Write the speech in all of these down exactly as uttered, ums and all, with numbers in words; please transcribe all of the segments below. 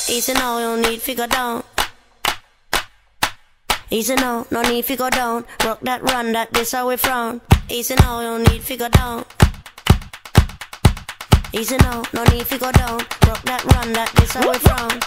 Easy now, you don't need to go down. Easy now, no need to go down. Rock that, run that, this how we frown. Easy now, you don't need to go down. Easy now, no need to go down. Rock that, run that, this how we frown.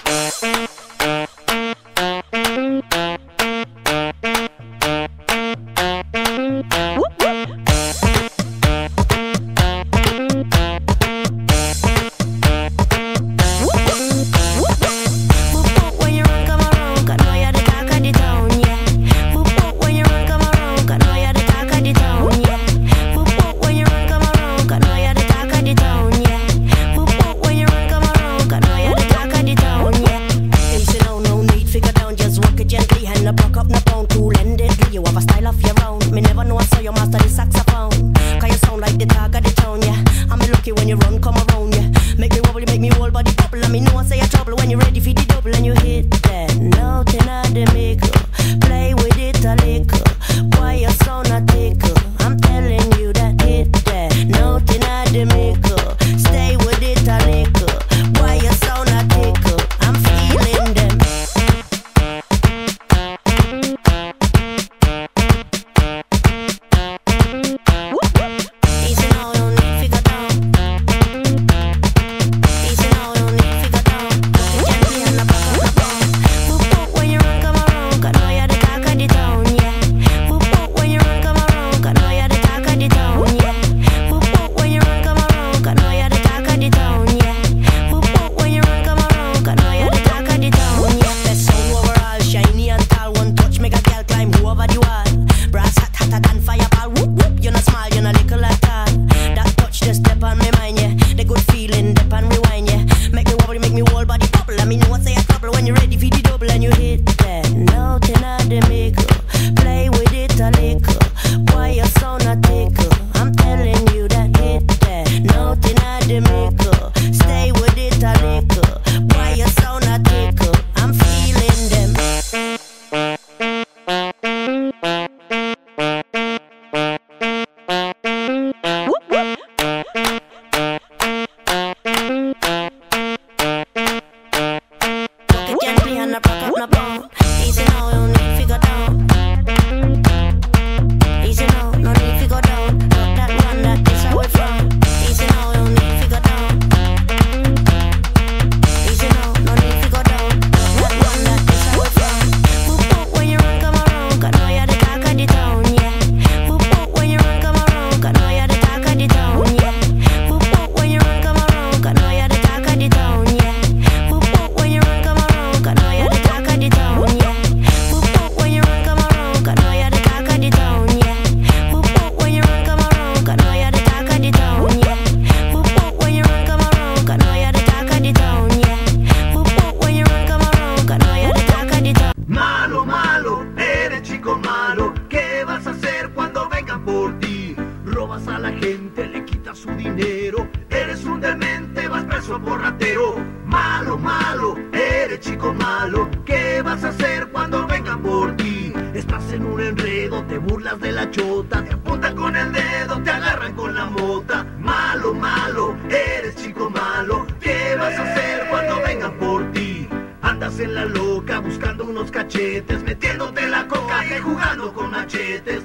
Malo, malo, eres chico malo. ¿Qué vas a hacer cuando vengan por ti? Estás en un enredo, te burlas de la chota, te apuntan con el dedo, te agarran con la mota. Malo, malo, eres chico malo. ¿Qué vas a hacer cuando vengan por ti? Andas en la loca buscando unos cachetes, metiéndote la coca y jugando con machetes.